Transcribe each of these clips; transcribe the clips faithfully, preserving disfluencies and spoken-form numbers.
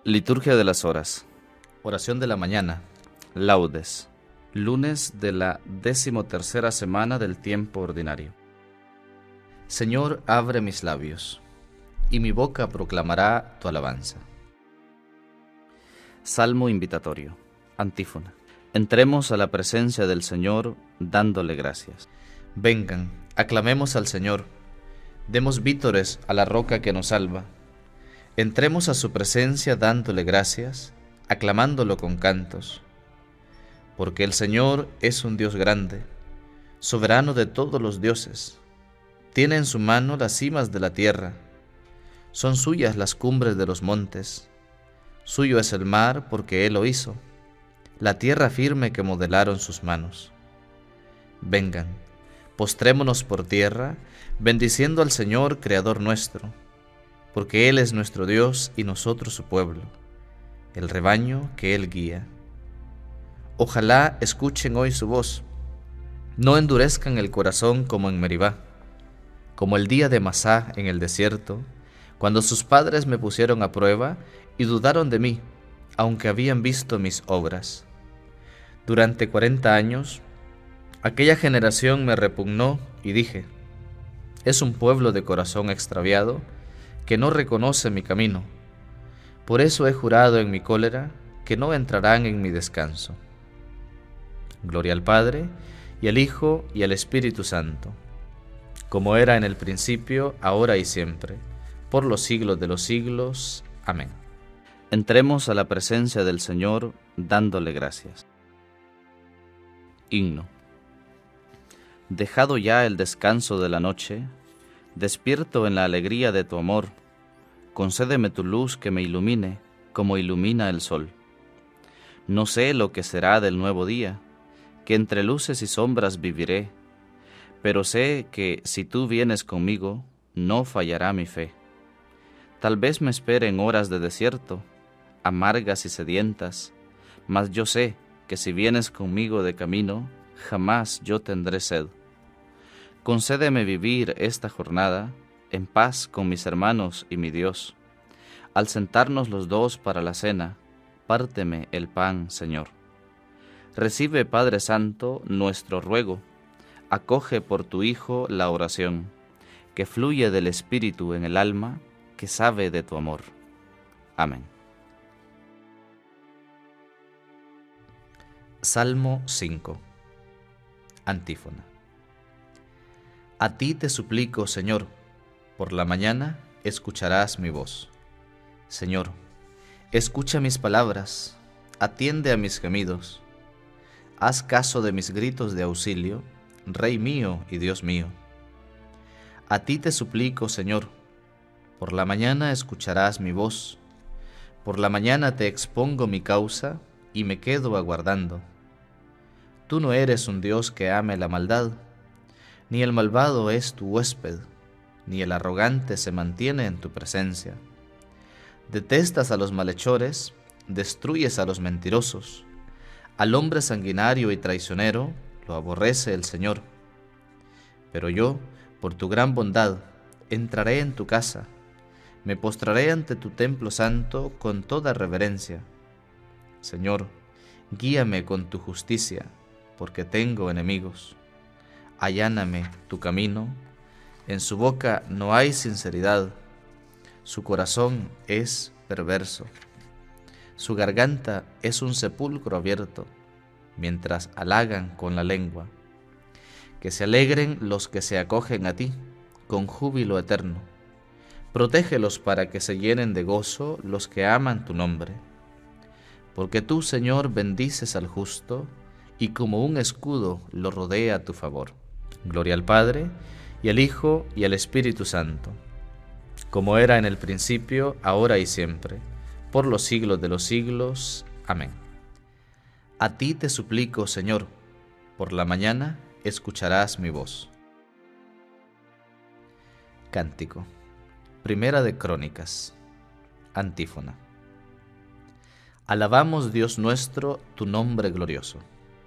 Liturgia de las horas. Oración de la mañana. Laudes. Lunes de la decimotercera semana del tiempo ordinario. Señor, abre mis labios, y mi boca proclamará tu alabanza. Salmo invitatorio. Antífona. Entremos a la presencia del Señor dándole gracias. Vengan, aclamemos al Señor, demos vítores a la roca que nos salva. Entremos a su presencia dándole gracias, aclamándolo con cantos. Porque el Señor es un Dios grande, soberano de todos los dioses. Tiene en su mano las cimas de la tierra, son suyas las cumbres de los montes. Suyo es el mar porque Él lo hizo, la tierra firme que modelaron sus manos. Vengan, postrémonos por tierra, bendiciendo al Señor, Creador nuestro, porque Él es nuestro Dios y nosotros su pueblo, el rebaño que Él guía. Ojalá escuchen hoy su voz, no endurezcan el corazón como en Meribá, como el día de Masá en el desierto, cuando sus padres me pusieron a prueba y dudaron de mí, aunque habían visto mis obras. Durante cuarenta años, aquella generación me repugnó y dije, es un pueblo de corazón extraviado que no reconoce mi camino. Por eso he jurado en mi cólera que no entrarán en mi descanso. Gloria al Padre, y al Hijo, y al Espíritu Santo, como era en el principio, ahora y siempre, por los siglos de los siglos. Amén. Entremos a la presencia del Señor dándole gracias. Himno. Dejado ya el descanso de la noche, despierto en la alegría de tu amor, concédeme tu luz que me ilumine, como ilumina el sol. No sé lo que será del nuevo día, que entre luces y sombras viviré, pero sé que si tú vienes conmigo, no fallará mi fe. Tal vez me esperen horas de desierto, amargas y sedientas, mas yo sé que si vienes conmigo de camino, jamás yo tendré sed. Concédeme vivir esta jornada en paz con mis hermanos y mi Dios. Al sentarnos los dos para la cena, párteme el pan, Señor. Recibe, Padre Santo, nuestro ruego. Acoge por tu Hijo la oración, que fluye del Espíritu en el alma, que sabe de tu amor. Amén. Salmo cinco. Antífona. A ti te suplico, Señor, por la mañana escucharás mi voz. Señor, escucha mis palabras, atiende a mis gemidos. Haz caso de mis gritos de auxilio, Rey mío y Dios mío. A ti te suplico, Señor, por la mañana escucharás mi voz. Por la mañana te expongo mi causa y me quedo aguardando. Tú no eres un Dios que ame la maldad, ni el malvado es tu huésped, ni el arrogante se mantiene en tu presencia. Detestas a los malhechores, destruyes a los mentirosos. Al hombre sanguinario y traicionero lo aborrece el Señor. Pero yo, por tu gran bondad, entraré en tu casa, me postraré ante tu templo santo con toda reverencia. Señor, guíame con tu justicia, porque tengo enemigos. Alláname tu camino, en su boca no hay sinceridad, su corazón es perverso. Su garganta es un sepulcro abierto, mientras halagan con la lengua. Que se alegren los que se acogen a ti, con júbilo eterno. Protégelos para que se llenen de gozo los que aman tu nombre. Porque tú, Señor, bendices al justo, y como un escudo lo rodea a tu favor. Gloria al Padre, y al Hijo, y al Espíritu Santo, como era en el principio, ahora y siempre, por los siglos de los siglos. Amén. A ti te suplico, Señor, por la mañana escucharás mi voz. Cántico. Primera de Crónicas. Antífona. Alabamos, Dios nuestro, tu nombre glorioso.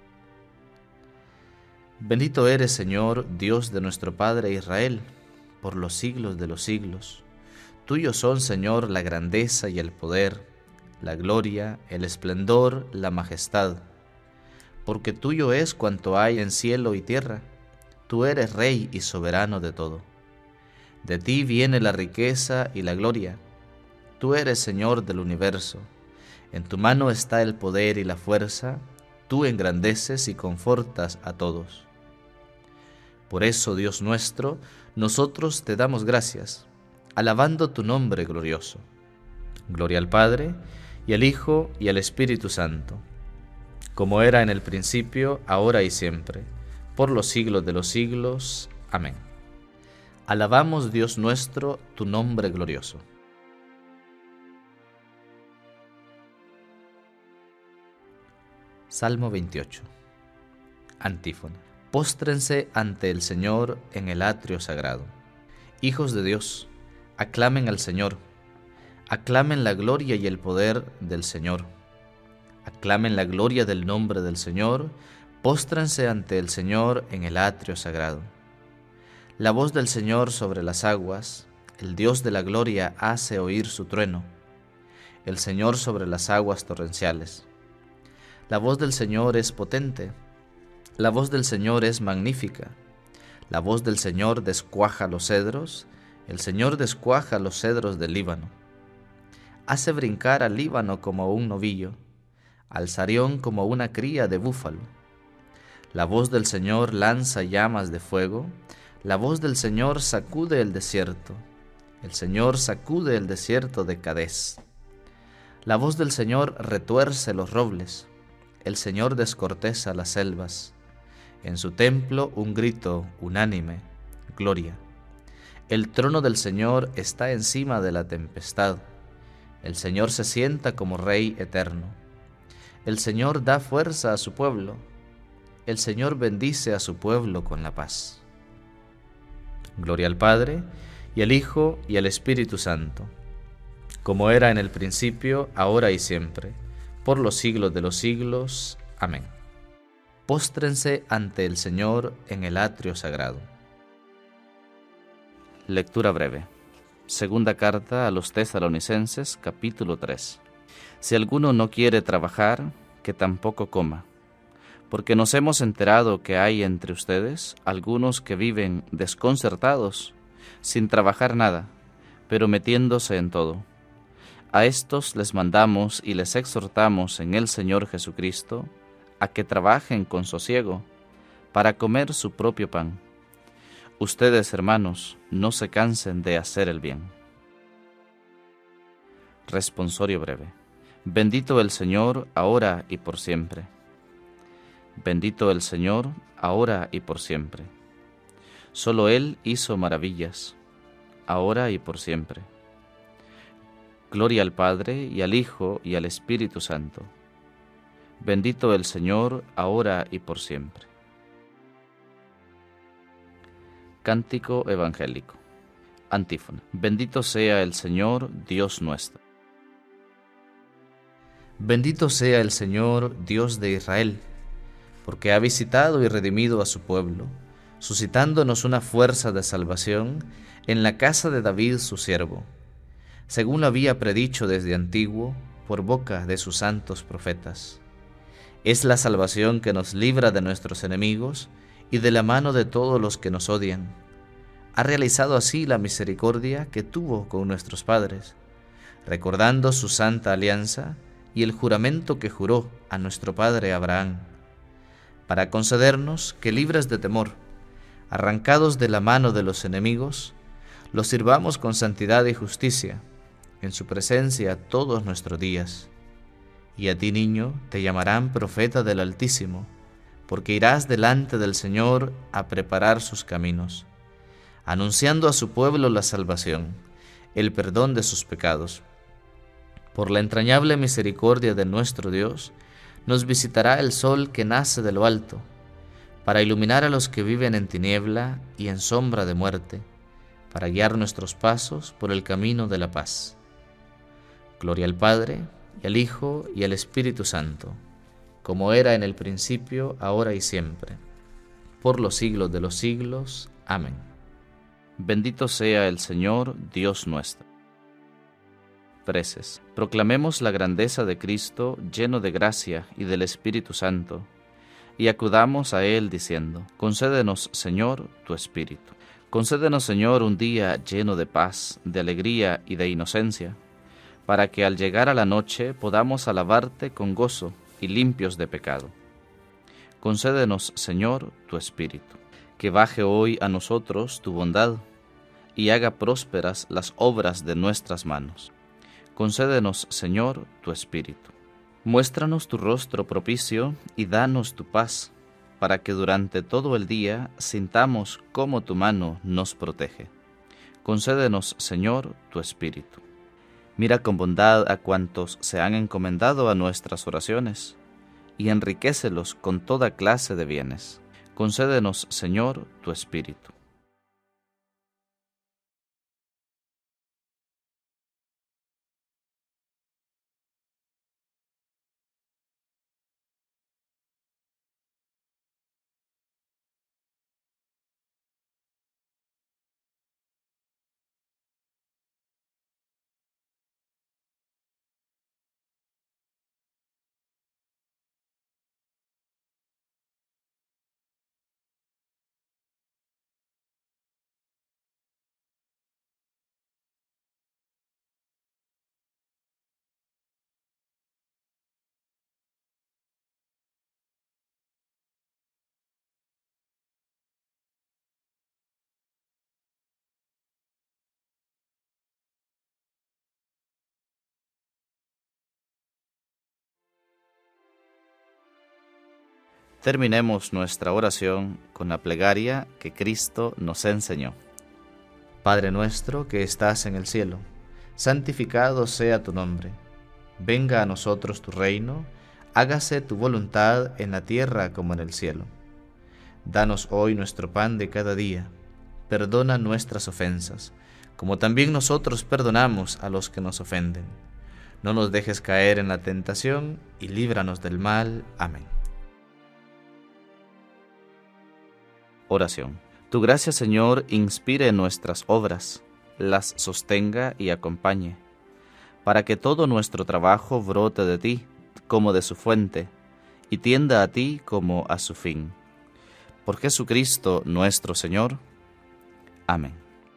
Bendito eres, Señor, Dios de nuestro Padre Israel, por los siglos de los siglos. Tuyos son, Señor, la grandeza y el poder, la gloria, el esplendor, la majestad. Porque tuyo es cuanto hay en cielo y tierra, tú eres Rey y soberano de todo. De ti viene la riqueza y la gloria, tú eres Señor del universo. En tu mano está el poder y la fuerza, tú engrandeces y confortas a todos. Por eso, Dios nuestro, nosotros te damos gracias, alabando tu nombre glorioso. Gloria al Padre, y al Hijo, y al Espíritu Santo, como era en el principio, ahora y siempre, por los siglos de los siglos. Amén. Alabamos, Dios nuestro, tu nombre glorioso. Salmo veintiocho. Antífona. Póstrense ante el Señor en el atrio sagrado. Hijos de Dios, aclamen al Señor, aclamen la gloria y el poder del Señor. Aclamen la gloria del nombre del Señor, póstrense ante el Señor en el atrio sagrado. La voz del Señor sobre las aguas, el Dios de la gloria hace oír su trueno, el Señor sobre las aguas torrenciales. La voz del Señor es potente, la voz del Señor es magnífica. La voz del Señor descuaja los cedros, el Señor descuaja los cedros del Líbano. Hace brincar al Líbano como un novillo, al Sarión como una cría de búfalo. La voz del Señor lanza llamas de fuego, la voz del Señor sacude el desierto, el Señor sacude el desierto de Cadés. La voz del Señor retuerce los robles, el Señor descorteza las selvas. En su templo un grito unánime, gloria. El trono del Señor está encima de la tempestad. El Señor se sienta como Rey eterno. El Señor da fuerza a su pueblo. El Señor bendice a su pueblo con la paz. Gloria al Padre, y al Hijo, y al Espíritu Santo, como era en el principio, ahora y siempre, por los siglos de los siglos. Amén. Póstrense ante el Señor en el atrio sagrado. Lectura breve. Segunda carta a los Tesalonicenses, capítulo tres. Si alguno no quiere trabajar, que tampoco coma, porque nos hemos enterado que hay entre ustedes algunos que viven desconcertados, sin trabajar nada, pero metiéndose en todo. A estos les mandamos y les exhortamos en el Señor Jesucristo a que trabajen con sosiego para comer su propio pan. Ustedes, hermanos, no se cansen de hacer el bien. Responsorio breve. Bendito el Señor, ahora y por siempre. Bendito el Señor, ahora y por siempre. Solo Él hizo maravillas, ahora y por siempre. Gloria al Padre, y al Hijo, y al Espíritu Santo. Bendito el Señor, ahora y por siempre. Cántico evangélico. Antífona. Bendito sea el Señor, Dios nuestro. Bendito sea el Señor, Dios de Israel, porque ha visitado y redimido a su pueblo, suscitándonos una fuerza de salvación en la casa de David su siervo, según lo había predicho desde antiguo por boca de sus santos profetas. Es la salvación que nos libra de nuestros enemigos y de la mano de todos los que nos odian. Ha realizado así la misericordia que tuvo con nuestros padres, recordando su santa alianza y el juramento que juró a nuestro padre Abraham, para concedernos que, libres de temor, arrancados de la mano de los enemigos, los sirvamos con santidad y justicia en su presencia todos nuestros días. Y a ti, niño, te llamarán profeta del Altísimo, porque irás delante del Señor a preparar sus caminos, anunciando a su pueblo la salvación, el perdón de sus pecados. Por la entrañable misericordia de nuestro Dios, nos visitará el sol que nace de lo alto, para iluminar a los que viven en tiniebla y en sombra de muerte, para guiar nuestros pasos por el camino de la paz. Gloria al Padre, y al Hijo, y al Espíritu Santo, como era en el principio, ahora y siempre, por los siglos de los siglos. Amén. Bendito sea el Señor, Dios nuestro. preces. Proclamemos la grandeza de Cristo, lleno de gracia y del Espíritu Santo, y acudamos a Él diciendo: concédenos, Señor, tu Espíritu. Concédenos, Señor, un día lleno de paz, de alegría y de inocencia, para que al llegar a la noche podamos alabarte con gozo y limpios de pecado. Concédenos, Señor, tu Espíritu. Que baje hoy a nosotros tu bondad y haga prósperas las obras de nuestras manos. Concédenos, Señor, tu Espíritu. Muéstranos tu rostro propicio y danos tu paz, para que durante todo el día sintamos cómo tu mano nos protege. Concédenos, Señor, tu Espíritu. Mira con bondad a cuantos se han encomendado a nuestras oraciones, y enriquécelos con toda clase de bienes. Concédenos, Señor, tu Espíritu. Terminemos nuestra oración con la plegaria que Cristo nos enseñó. Padre nuestro que estás en el cielo, santificado sea tu nombre. Venga a nosotros tu reino, hágase tu voluntad en la tierra como en el cielo. Danos hoy nuestro pan de cada día. Perdona nuestras ofensas, como también nosotros perdonamos a los que nos ofenden. No nos dejes caer en la tentación y líbranos del mal. Amén. Oración. Tu gracia, Señor, inspire nuestras obras, las sostenga y acompañe, para que todo nuestro trabajo brote de ti como de su fuente, y tienda a ti como a su fin. Por Jesucristo nuestro Señor. Amén.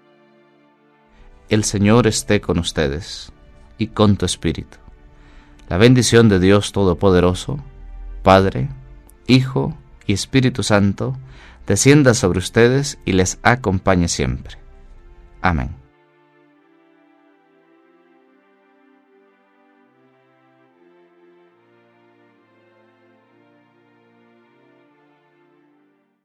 El Señor esté con ustedes, y con tu espíritu. La bendición de Dios Todopoderoso, Padre, Hijo y Espíritu Santo, descienda sobre ustedes y les acompañe siempre. Amén.